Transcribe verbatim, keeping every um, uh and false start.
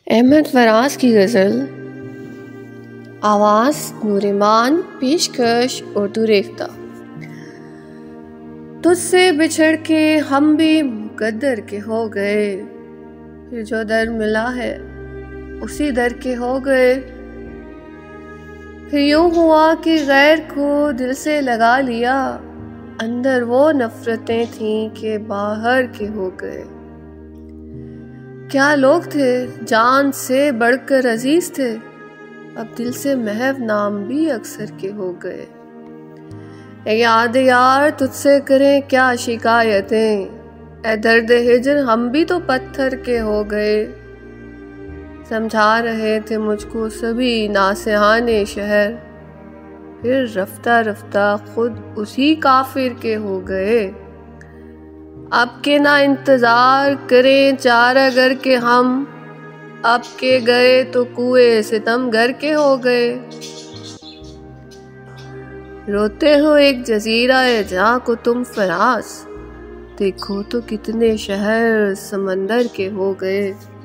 अहमद फराज की गज़ल। आवाज़ नूरमान, पेशकश उर्दू रेख्ता। तुझसे बिछड़ के हम भी मुकद्दर के हो गए, फिर जो दर मिला है उसी दर के हो गए। फिर यूं हुआ कि गैर को दिल से लगा लिया, अंदर वो नफरतें थीं कि बाहर के हो गए। क्या लोग थे, जान से बढ़कर अजीज थे, अब दिल से महव नाम भी अक्सर के हो गए। ए याद यार तुझसे करें क्या शिकायतें, ए दर्द हिजर हम भी तो पत्थर के हो गए। समझा रहे थे मुझको सभी नासिहाने शहर, फिर रफ्ता रफ्ता खुद उसी काफिर के हो गए। अब के ना इंतजार करें चारा घर के हम, अब के गए तो कुएं सितम घर के हो गए। रोते हो एक जजीरा है जहाँ को तुम फराज, देखो तो कितने शहर समंदर के हो गए।